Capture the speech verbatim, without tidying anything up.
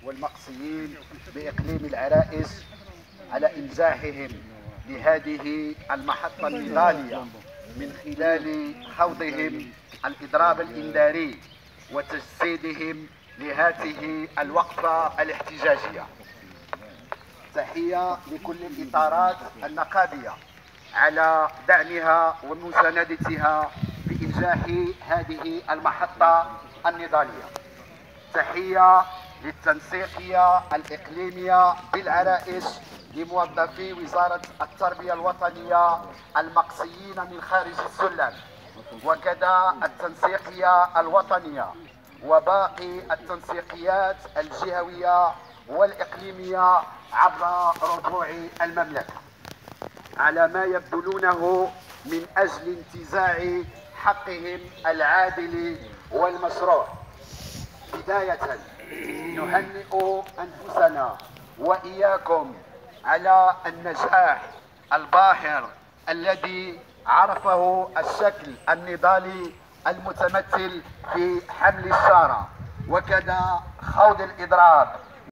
والمقصيين بإقليم العرائش على إنجاحهم لهذه المحطة النضالية من خلال خوضهم الإضراب الإنذاري وتجسيدهم لهذه الوقفة الاحتجاجية. تحية لكل الإطارات النقابية على دعمها ومساندتها بإنجاح هذه المحطة النضالية. تحية للتنسيقية الإقليمية بالعرائش لموظفي وزارة التربية الوطنية المقصيين من خارج السلم، وكذا التنسيقية الوطنية وباقي التنسيقيات الجهوية والإقليمية عبر ربوع المملكة على ما يبذلونه من أجل انتزاع حقهم العادل والمشروع. بداية نهنئ أنفسنا وإياكم على النجاح الباهر الذي عرفه الشكل النضالي المتمثل في حمل الشارع وكذا خوض الإضراب